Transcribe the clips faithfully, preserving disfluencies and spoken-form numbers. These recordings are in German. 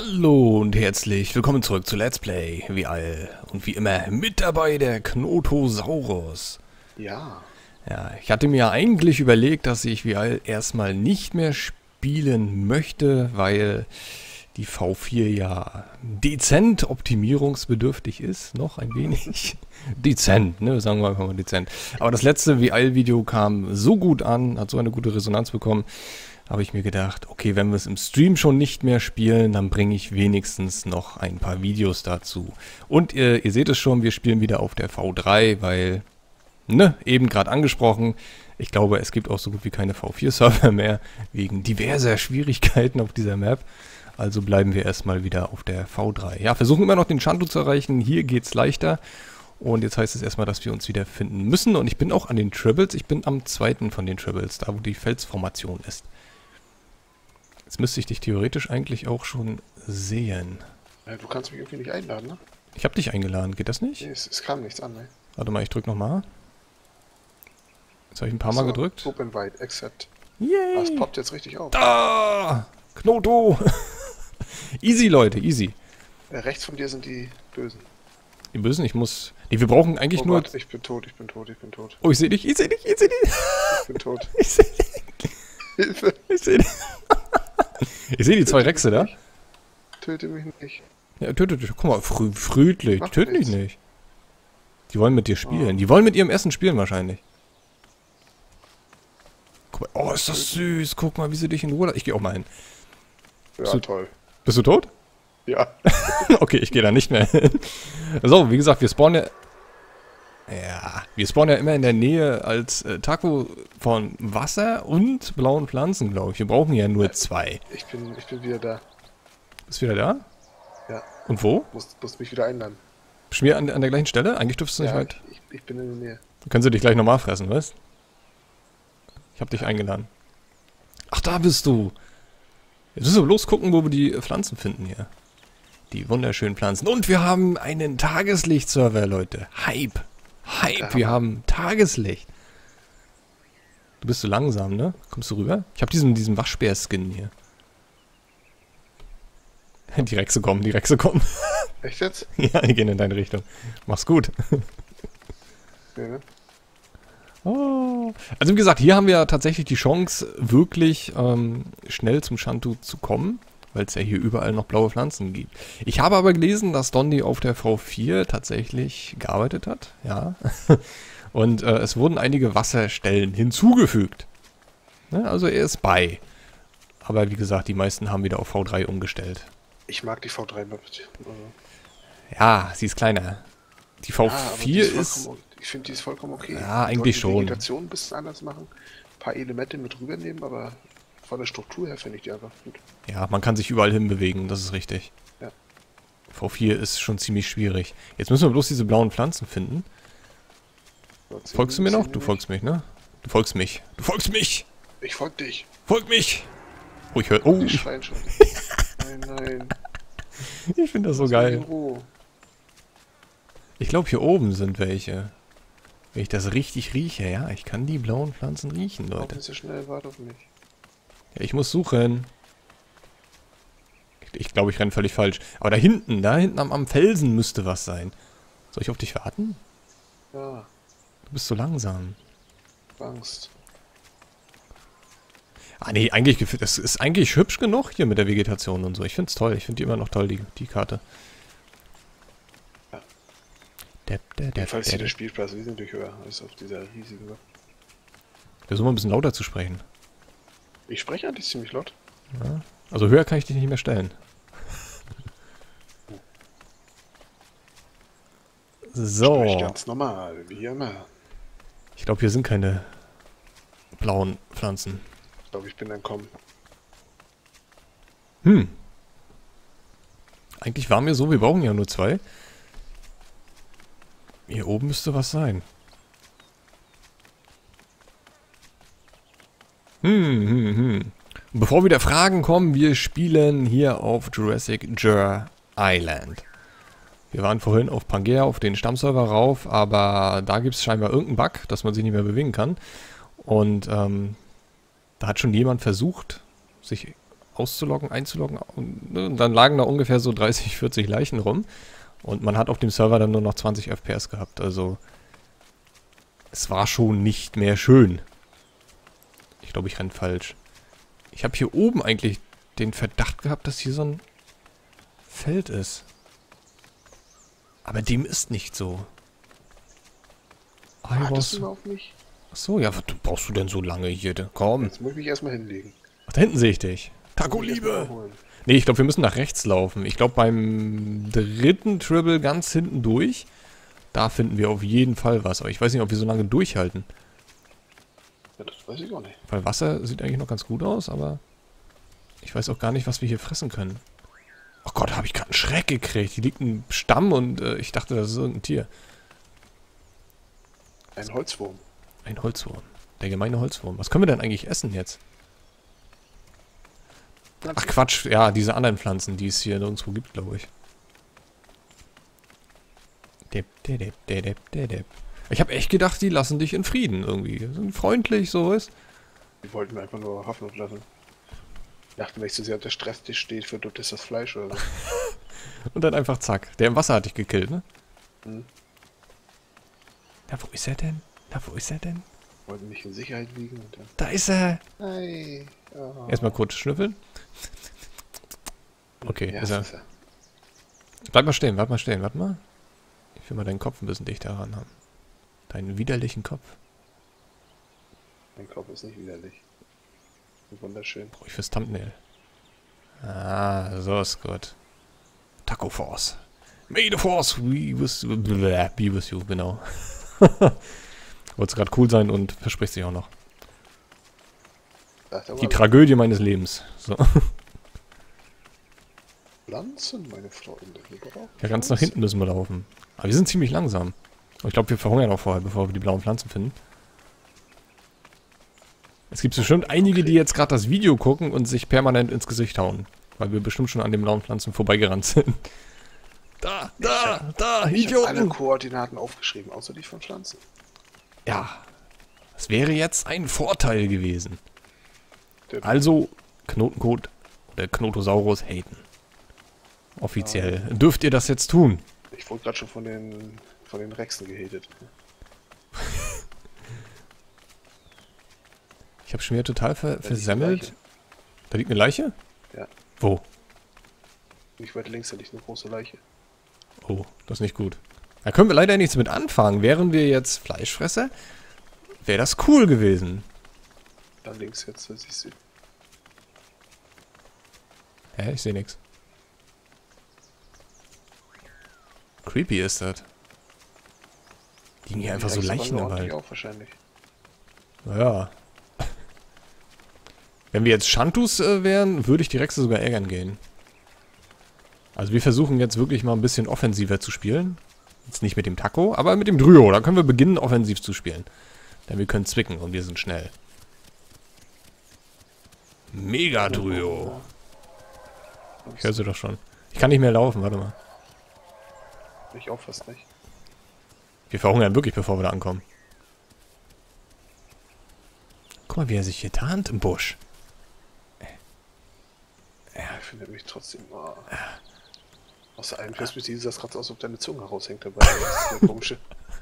Hallo und herzlich willkommen zurück zu Let's Play, wie all und wie immer mit dabei der Knotosaurus. Ja. Ja, ich hatte mir eigentlich überlegt, dass ich wie all erstmal nicht mehr spielen möchte, weil die V vier ja dezent optimierungsbedürftig ist, noch ein wenig. Dezent, ne, sagen wir einfach mal dezent. Aber das letzte wie all Video kam so gut an, hat so eine gute Resonanz bekommen, habe ich mir gedacht, okay, wenn wir es im Stream schon nicht mehr spielen, dann bringe ich wenigstens noch ein paar Videos dazu. Und ihr, ihr seht es schon, wir spielen wieder auf der V drei, weil, ne, eben gerade angesprochen, ich glaube, es gibt auch so gut wie keine V vier Server mehr, wegen diverser Schwierigkeiten auf dieser Map. Also bleiben wir erstmal wieder auf der V drei. Ja, versuchen immer noch den Shantu zu erreichen, hier geht's leichter. Und jetzt heißt es erstmal, dass wir uns wieder finden müssen. Und ich bin auch an den Tribbles, ich bin am zweiten von den Tribbles, da wo die Felsformation ist. Jetzt müsste ich dich theoretisch eigentlich auch schon sehen. Ja, du kannst mich irgendwie nicht einladen, ne? Ich habe dich eingeladen, geht das nicht? Nee, es, es kam nichts an, ne? Warte mal, ich drück nochmal. Jetzt habe ich ein paar so, Mal gedrückt. Open Invite, Accept. Yay! Das poppt jetzt richtig auf. Da! Knoto! Easy, Leute, easy. Äh, rechts von dir sind die Bösen. Die Bösen, ich muss... Nee, wir brauchen eigentlich oh, nur... Gott, ich bin tot, ich bin tot, ich bin tot. Oh, ich sehe dich, ich sehe dich, ich sehe dich. Ich bin tot. Ich sehe dich. Hilfe! Ich sehe dich. Ich sehe die zwei Rechse da. Töte mich nicht. Ja, töte dich. Guck mal, frü friedlich. Mach Töte dich nichts. nicht. Die wollen mit dir spielen. Oh. Die wollen mit ihrem Essen spielen wahrscheinlich. Guck mal. Oh, ist das süß. Guck mal, wie sie dich in Ruhe... Ich gehe auch mal hin. Ja, Bist du- toll. Bist du tot? Ja. Okay, ich gehe da nicht mehr hin. So, wie gesagt, wir spawnen ja... Ja, wir spawnen ja immer in der Nähe als äh, Taco von Wasser und blauen Pflanzen, glaube ich. Wir brauchen ja nur zwei. Ich bin, ich bin wieder da. Bist du wieder da? Ja. Und wo? Musst, musst mich wieder einladen. Bist du mir an, an der gleichen Stelle? Eigentlich dürftest du nicht Ja, weit... ich, ich, ich bin in der Nähe. Dann können sie dich gleich nochmal fressen, weißt? Ich hab dich eingeladen. Ach, da bist du. Jetzt müssen wir bloß gucken, wo wir die Pflanzen finden hier. Die wunderschönen Pflanzen. Und wir haben einen Tageslicht-Server, Leute. Hype. Hype, wir haben Tageslicht. Du bist so langsam, ne? Kommst du rüber? Ich hab diesen, diesen Waschbär-Skin hier. Die Rechse kommen, die Rechse kommen. Echt jetzt? Ja, die gehen in deine Richtung. Mach's gut. Ja, ne? Oh. Also wie gesagt, hier haben wir ja tatsächlich die Chance, wirklich ähm, schnell zum Shantu zu kommen, weil es ja hier überall noch blaue Pflanzen gibt. Ich habe aber gelesen, dass Dondi auf der V vier tatsächlich gearbeitet hat, ja. Und äh, es wurden einige Wasserstellen hinzugefügt. Ne? Also er ist bei. Aber wie gesagt, die meisten haben wieder auf V drei umgestellt. Ich mag die V drei Map. Also, Ja, sie ist kleiner. Die V vier ja, aber die ist... vollkommen- Ich finde, die ist vollkommen okay. Ja, Die eigentlich wollten die schon. Vegetation ein bisschen anders machen. Ein paar Elemente mit rübernehmen, aber von der Struktur her finde ich die einfach gut. Ja, man kann sich überall hinbewegen, das ist richtig. Ja. V vier ist schon ziemlich schwierig. Jetzt müssen wir bloß diese blauen Pflanzen finden. So, zehn Folgst du mir noch? zehn Du folgst mich, ne? Du folgst mich. Du folgst mich! Ich folge dich. Folg mich! Oh, ich höre... Oh, Die ich, schreien schon. Nein, nein. ich finde das so Lass mich in geil. Ruhe. Ich glaube, hier oben sind welche. Wenn ich das richtig rieche, ja. Ich kann die blauen Pflanzen riechen, Warum Leute. bist du schnell? Warte auf mich. Ja, ich muss suchen. Ich, ich glaube, ich renne völlig falsch. Aber da hinten, da hinten am, am Felsen müsste was sein. Soll ich auf dich warten? Ja, Du bist so langsam. Angst. Ah nee, eigentlich, gef- das ist eigentlich hübsch genug hier mit der Vegetation und so. Ich find's toll. Ich finde die immer noch toll, die, die Karte. Ja. Der, der, der, Jedenfalls der, hier der der. Spielplatz wesentlich höher als auf dieser riesigen Map. Versuch mal ein bisschen lauter zu sprechen. Ich spreche eigentlich ziemlich laut. Ja. Also höher kann ich dich nicht mehr stellen. So. Sprech ganz normal, wie immer. Ich glaube, hier sind keine blauen Pflanzen. Ich glaube, ich bin entkommen. Hm. Eigentlich war mir so, wir brauchen ja nur zwei. Hier oben müsste was sein. Hm, hm, hm. Und bevor wieder Fragen kommen, wir spielen hier auf Jurassic Jur Island. Wir waren vorhin auf Pangea, auf den Stammserver rauf, aber da gibt es scheinbar irgendeinen Bug, dass man sich nicht mehr bewegen kann. Und ähm, da hat schon jemand versucht, sich auszuloggen, einzuloggen. Und, ne, und dann lagen da ungefähr so dreißig, vierzig Leichen rum. Und man hat auf dem Server dann nur noch zwanzig F P S gehabt. Also es war schon nicht mehr schön. Ich glaube, ich renne falsch. Ich habe hier oben eigentlich den Verdacht gehabt, dass hier so ein Feld ist. Aber dem ist nicht so. Ah, Wartest du mal auf mich? Achso, ja, was brauchst du denn so lange hier? Komm. Jetzt muss ich mich erstmal hinlegen. Ach, da hinten sehe ich dich. Taco Liebe! Nee, ich glaube, wir müssen nach rechts laufen. Ich glaube, beim dritten Tribble ganz hinten durch, da finden wir auf jeden Fall was. Aber ich weiß nicht, ob wir so lange durchhalten. Ja, das weiß ich auch nicht. Weil Wasser sieht eigentlich noch ganz gut aus, aber ich weiß auch gar nicht, was wir hier fressen können. Oh Gott, da habe ich gerade einen Schreck gekriegt. Hier liegt ein Stamm und äh, ich dachte, das ist irgendein Tier. Ein Holzwurm. Ein Holzwurm. Der gemeine Holzwurm. Was können wir denn eigentlich essen jetzt? Ach Quatsch, ja, diese anderen Pflanzen, die es hier nirgendwo gibt, glaube ich. Dip, dip, dip, dip, dip. Ich habe echt gedacht, die lassen dich in Frieden irgendwie. Sind freundlich, so ist. Die wollten mir einfach nur Hoffnung lassen. Ich dachte, wenn ich so sehr unter Stress steht, verdurrt ist das Fleisch oder so. Und dann einfach zack. Der im Wasser hat dich gekillt, ne? Hm. Na, wo ist er denn? Na, wo ist er denn? Wollten mich in Sicherheit wiegen und dann... Da ist er! Hey. Oh. Erstmal kurz schnüffeln. Okay, Ja, ist er. ist er. Bleib mal stehen, bleib mal stehen, warte mal. Ich will mal deinen Kopf ein bisschen dichter ran haben. Deinen widerlichen Kopf. Mein Kopf ist nicht widerlich. Wunderschön. Brauche ich fürs Thumbnail. Ah, so ist gut. Taco Force. May the Force be with, be with you, genau. Wollte gerade cool sein und verspricht sich auch noch. Die Tragödie meines Lebens. So. Pflanzen, meine Freunde. Ja, ganz nach hinten müssen wir laufen. Aber wir sind ziemlich langsam. Und ich glaube, wir verhungern auch vorher, bevor wir die blauen Pflanzen finden. Es gibt bestimmt einige, die jetzt gerade das Video gucken und sich permanent ins Gesicht hauen. Weil wir bestimmt schon an den blauen Pflanzen vorbeigerannt sind. Da, da, hab, da, ich Idioten! Ich habe alle Koordinaten aufgeschrieben, außer die von Pflanzen. Ja, das wäre jetzt ein Vorteil gewesen. Der Also, Knotencode oder Knotosaurus haten. Offiziell. Ah. Dürft ihr das jetzt tun? Ich wurde gerade schon von den, von den Rexen gehatet. Ich habe schon wieder total ver da versemmelt. Da liegt eine Leiche? Ja. Wo? Nicht weit links, da liegt eine große Leiche. Oh, das ist nicht gut. Da können wir leider nichts mit anfangen. Wären wir jetzt Fleischfresser, wäre das cool gewesen. Da links jetzt, das siehst du. Hä, ich sehe nichts. Creepy ist das. Liegen hier einfach so Leichen im Wald. Auch wahrscheinlich. Naja. Wenn wir jetzt Shantus äh, wären, würde ich die Rexe sogar ärgern gehen. Also wir versuchen jetzt wirklich mal ein bisschen offensiver zu spielen. Jetzt nicht mit dem Taco, aber mit dem Dryo. Da können wir beginnen, offensiv zu spielen. Denn wir können zwicken und wir sind schnell. Mega Dryo. Ich höre sie doch schon. Ich kann nicht mehr laufen, warte mal. Ich auch fast nicht. Wir verhungern wirklich, bevor wir da ankommen. Guck mal, wie er sich hier tarnt im Busch. Ja, er findet mich trotzdem. Oh. Aus der einen Perspektive sah es gerade so aus, als ob deine Zunge raushängt dabei. Das ist der komische.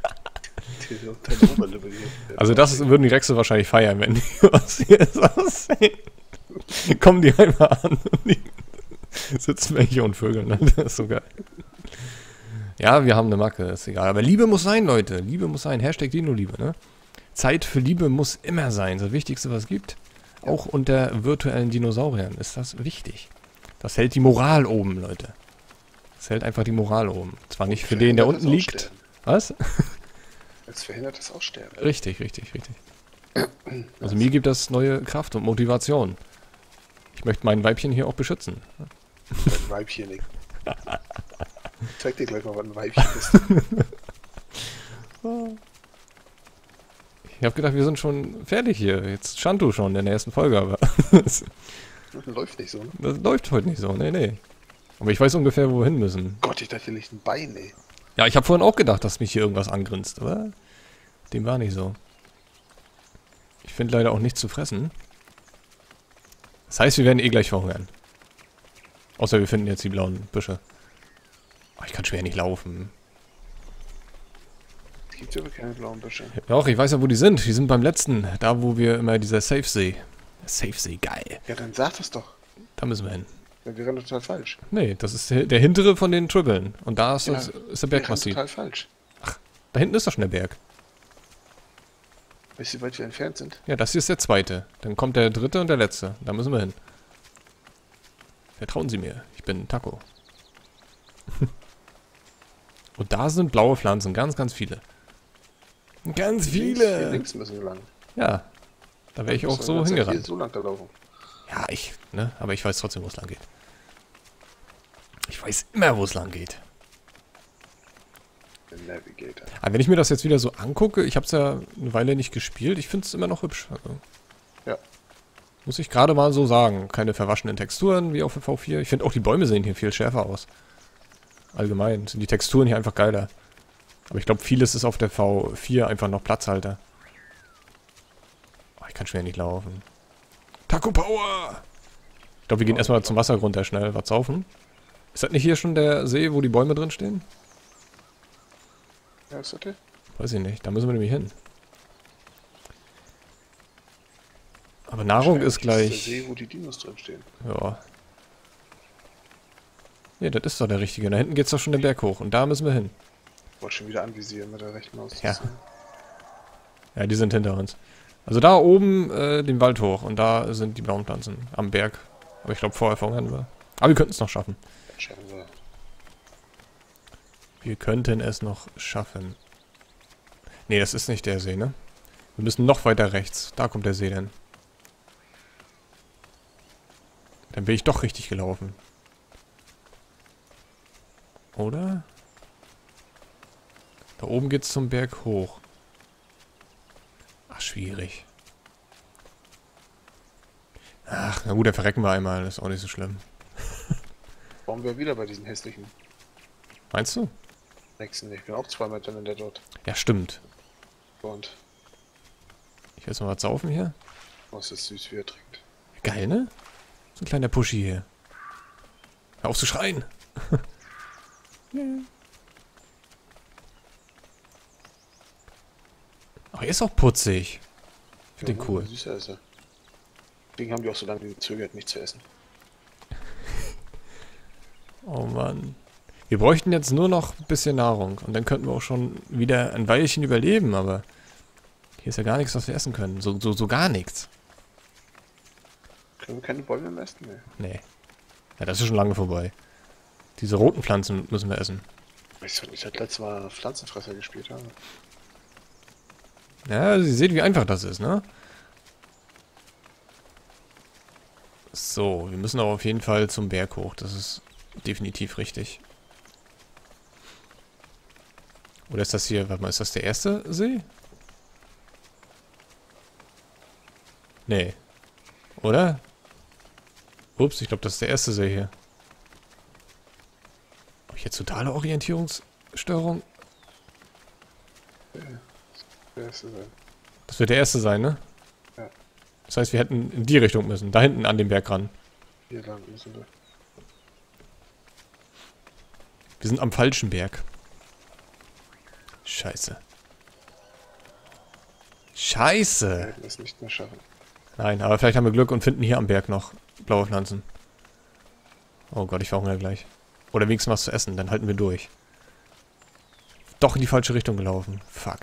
Also das würden die Rexe wahrscheinlich feiern, wenn die aus hier aussehen. Kommen die einmal an und die sitzen welche und Vögel. Ne? Das ist so geil. Ja, wir haben eine Macke, ist egal. Aber Liebe muss sein, Leute. Liebe muss sein. Hashtag Dino-Liebe, ne? Zeit für Liebe muss immer sein. Das Wichtigste, was es gibt. Ja. Auch unter virtuellen Dinosauriern ist das wichtig. Das hält die Moral oben, Leute. Das hält einfach die Moral oben. Zwar nicht für den, der unten liegt. Was? Es verhindert das Aussterben. Richtig, richtig, richtig. Also mir gibt das neue Kraft und Motivation. Ich möchte mein Weibchen hier auch beschützen. Ein Weibchen nicht. Ich zeig dir gleich mal, was ein Weibchen ist. Ich habe gedacht, wir sind schon fertig hier. Jetzt Shantu schon in der ersten Folge, aber das läuft nicht so, ne? Das läuft heute nicht so, nee, nee. Aber ich weiß ungefähr, wo wir hin müssen. Gott, ich dachte, hier liegt ein Bein, ey. Ja, ich habe vorhin auch gedacht, dass mich hier irgendwas angrinst, aber dem war nicht so. Ich finde leider auch nichts zu fressen. Das heißt, wir werden eh gleich verhungern. Außer wir finden jetzt die blauen Büsche. Oh, ich kann schwer nicht laufen. Es gibt aber keine blauen Büsche. Doch, ich weiß ja, wo die sind. Die sind beim letzten. Da, wo wir immer dieser Safe-See. Safe-See, geil. Ja, dann sag das doch. Da müssen wir hin. Ja, wir rennen total falsch. Nee, das ist der der hintere von den Trippeln. Und da ist, das, Ja, ist der Wir rennen Bergmassiv. total falsch. Da hinten ist doch schon der Berg. Weißt du, wie weit wir entfernt sind? Ja, das hier ist der zweite. Dann kommt der dritte und der letzte. Da müssen wir hin. Vertrauen Sie mir. Ich bin Taco. Und da sind blaue Pflanzen. Ganz, ganz viele. Ganz Links, hier viele! links müssen wir lang. Ja. Da wäre ich auch Müssen wir so die ganze Zeit hingerannt. hier so lang da laufen. Ja, ich, ne? Aber ich weiß trotzdem, wo es lang geht. Ich weiß immer, wo es lang geht. Der Navigator. Aber wenn ich mir das jetzt wieder so angucke, ich habe es ja eine Weile nicht gespielt, ich finde es immer noch hübsch. Also, Ja. muss ich gerade mal so sagen. Keine verwaschenen Texturen wie auf der V vier. Ich finde auch die Bäume sehen hier viel schärfer aus. Allgemein sind die Texturen hier einfach geiler. Aber ich glaube, vieles ist auf der V vier einfach noch Platzhalter. Oh, ich kann schwer nicht laufen. Taco Power! Ich glaube, wir gehen erstmal zum Wassergrund da schnell was saufen. Ist das nicht hier schon der See, wo die Bäume drin stehen? Ja, ist das der? Weiß ich nicht. Da müssen wir nämlich hin. Aber Nahrung ist Das ist der gleich... See, wo die Dinos drin stehen. Ja. Ne, das ist doch der richtige. Da hinten geht's doch schon den Berg hoch. Und da müssen wir hin. Ich wollte schon wieder anvisieren mit der rechten Maus. Ja. Ja, die sind hinter uns. Also da oben äh, den Wald hoch. Und da sind die blauen Pflanzen am Berg. Aber ich glaube, vorher verhungern wir. Aber wir könnten es noch schaffen. Das schaffen wir. Wir könnten es noch schaffen. Ne, das ist nicht der See, ne? Wir müssen noch weiter rechts. Da kommt der See denn. Dann bin ich doch richtig gelaufen. Oder? Da oben geht's zum Berg hoch. Ach, schwierig. Ach, na gut, dann verrecken wir einmal. Das ist auch nicht so schlimm. Bauen wir wieder bei diesen hässlichen Meinst du? Nexen. Ich bin auch zwei Meter in der dort. Ja, stimmt. Und Ich will jetzt mal was saufen hier. was ist süß, wie er trinkt. Geil, ne? So ein kleiner Pushy hier. Hör auf zu schreien. Ach, er ist auch putzig. Ich finde den cool. Süßer ist er. Deswegen haben die auch so lange gezögert, mich zu essen. Oh Mann. Wir bräuchten jetzt nur noch ein bisschen Nahrung. Und dann könnten wir auch schon wieder ein Weilchen überleben, aber hier ist ja gar nichts, was wir essen können. So, so, so gar nichts. Können wir keine Bäume mehr essen? Nee. Nee. Ja, das ist schon lange vorbei. Diese roten Pflanzen müssen wir essen. Weißt du, wenn ich das letzte Mal Pflanzenfresser gespielt habe? Ja, Sie seht, wie einfach das ist, ne? So, wir müssen aber auf jeden Fall zum Berg hoch. Das ist definitiv richtig. Oder ist das hier, warte mal, ist das der erste See? Nee. Oder? Ups, ich glaube, das ist der erste See hier. Habe ich jetzt totale Orientierungsstörung? Der erste sein. Das wird der erste sein, ne? Ja. Das heißt, wir hätten in die Richtung müssen. Da hinten an den Berg ran. Hier lang müssen wir. Wir sind am falschen Berg. Scheiße. Wir Scheiße! werden es nicht mehr schaffen. Nein, aber vielleicht haben wir Glück und finden hier am Berg noch blaue Pflanzen. Oh Gott, ich verhungere gleich. Oder wenigstens was zu essen, dann halten wir durch. Doch in die falsche Richtung gelaufen. Fuck.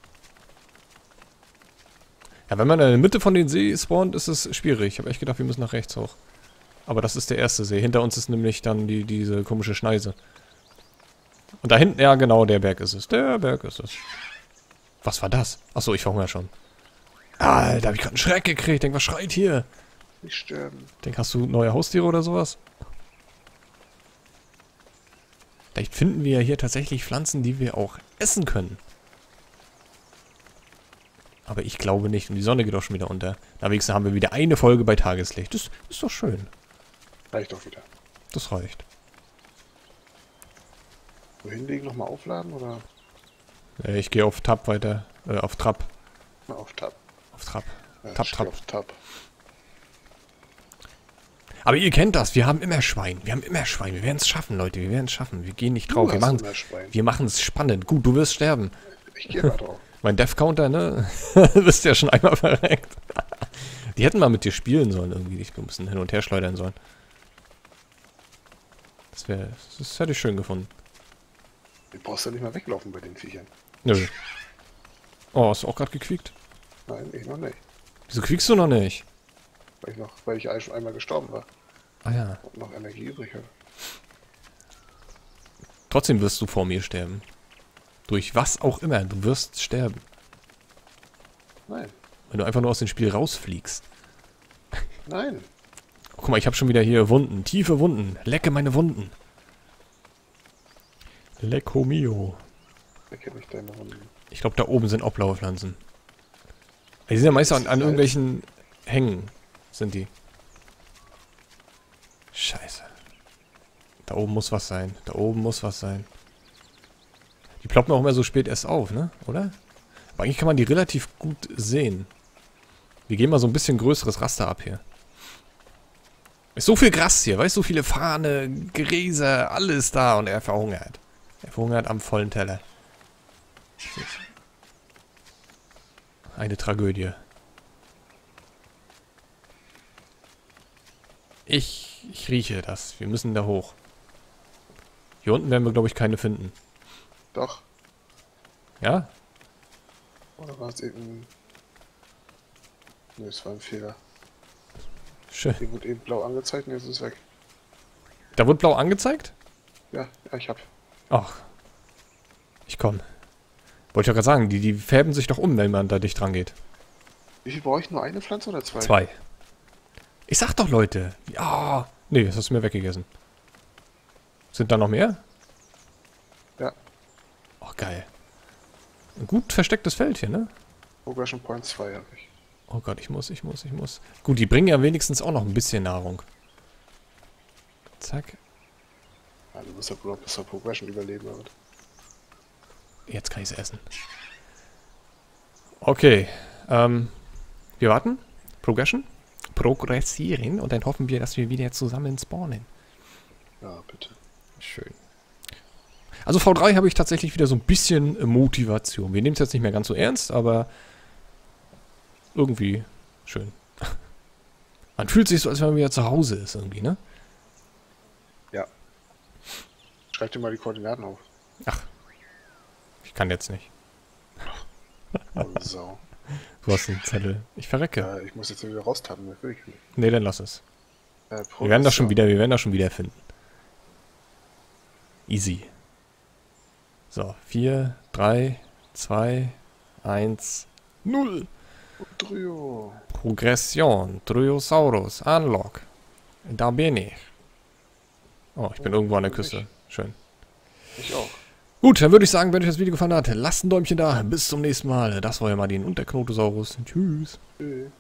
Ja, wenn man in der Mitte von den See spawnt, ist es schwierig. Ich habe echt gedacht, wir müssen nach rechts hoch. Aber das ist der erste See. Hinter uns ist nämlich dann die, diese komische Schneise. Und da hinten, ja genau, der Berg ist es. Der Berg ist es. Was war das? Achso, ich verhungere schon. Alter, hab ich gerade einen Schreck gekriegt. Denk, was schreit hier? Nicht sterben. Denk, hast du neue Haustiere oder sowas? Vielleicht finden wir ja hier tatsächlich Pflanzen, die wir auch essen können. Aber ich glaube nicht. Und die Sonne geht auch schon wieder unter. Na, wenigstens haben wir wieder eine Folge bei Tageslicht. Das ist doch schön. Reicht doch wieder. Das reicht. Wohin legen? Nochmal aufladen oder? Äh, ich gehe auf Tab weiter. Äh, auf Trab. Mal auf Tab. Auf Trab. Ja, Tab, ich Tab. geh auf Tab. Aber ihr kennt das, wir haben immer Schwein. Wir haben immer Schwein. Wir werden es schaffen, Leute. Wir werden es schaffen. Wir gehen nicht drauf. Du Wir hast machen immer Schwein. wir machen es spannend. Gut, du wirst sterben. Ich gehe mal drauf. Mein Death-Counter, ne? Du bist ja schon einmal verreckt. Die hätten mal mit dir spielen sollen irgendwie. Dich ein bisschen hin und her schleudern sollen. Das wäre... Das hätte ich schön gefunden. Du brauchst ja nicht mal weglaufen bei den Viechern. Nö. Oh, hast du auch gerade gequiekt? Nein, ich noch nicht. Wieso quiekst du noch nicht? Weil ich noch, weil ich eigentlich schon einmal gestorben war. Ah ja. Und noch Energie übrig habe. Trotzdem wirst du vor mir sterben. Durch was auch immer. Du wirst sterben. Nein. Wenn du einfach nur aus dem Spiel rausfliegst. Nein. Oh, guck mal, ich habe schon wieder hier Wunden. Tiefe Wunden. Lecke meine Wunden. Lecco mio. Lecke nicht deine Wunden. Ich glaube, da oben sind auch blaue Pflanzen. Die sind ja meist an, an irgendwelchen Hängen. Sind die. Scheiße. Da oben muss was sein. Da oben muss was sein. Die ploppen auch immer so spät erst auf, ne? Oder? Aber eigentlich kann man die relativ gut sehen. Wir gehen mal so ein bisschen größeres Raster ab hier. Ist so viel Gras hier, weißt du? So viele Fahne, Gräser, alles da und er verhungert. Er verhungert am vollen Teller. Eine Tragödie. Ich, ich rieche das. Wir müssen da hoch. Hier unten werden wir, glaube ich, keine finden. Doch. Ja? Oder war es eben... Ne, es war ein Fehler. Schön. Hier wurde eben blau angezeigt und jetzt ist es weg. Da wurde blau angezeigt? Ja, ja, ich hab. Ach. Ich komm. Wollte ich ja gerade sagen, die, die färben sich doch um, wenn man da dicht dran geht. Wie viel brauche ich? Nur eine Pflanze oder zwei? Zwei. Ich sag doch, Leute. Ja. Nee, das hast du mir weggegessen. Sind da noch mehr? Ja. Ach, geil. Ein gut verstecktes Feld hier, ne? Progression Point zwei habe ich. Oh Gott, ich muss, ich muss, ich muss. Gut, die bringen ja wenigstens auch noch ein bisschen Nahrung. Zack. Ja, du musst ja bloß bis zur Progression überleben. Aber. Jetzt kann ich es essen. Okay. Ähm, wir warten. Progression. Progressieren. Und dann hoffen wir, dass wir wieder zusammen spawnen. Ja, bitte. Schön. Also V drei habe ich tatsächlich wieder so ein bisschen Motivation. Wir nehmen es jetzt nicht mehr ganz so ernst, aber irgendwie schön. Man fühlt sich so, als wenn man wieder zu Hause ist irgendwie, ne? Ja. Schreib dir mal die Koordinaten auf. Ach. Ich kann jetzt nicht. Oh, Sau. Du hast einen Zettel. Ich verrecke. Ja, ich muss jetzt wieder raustappen, das will ich nicht. Nee, dann lass es. Äh, Wir werden das schon wieder, wir werden das schon wieder finden. Easy. So, vier, drei, zwei, eins, null. Trio. Progression, Triosaurus, Unlock. Da bin ich. Oh, ich bin Oh, irgendwo an der ich. Küste. Schön. Ich auch. Gut, dann würde ich sagen, wenn euch das Video gefallen hat, lasst ein Däumchen da. Bis zum nächsten Mal. Das war ja Martin und der Knotosaurus. Tschüss. Tschüss.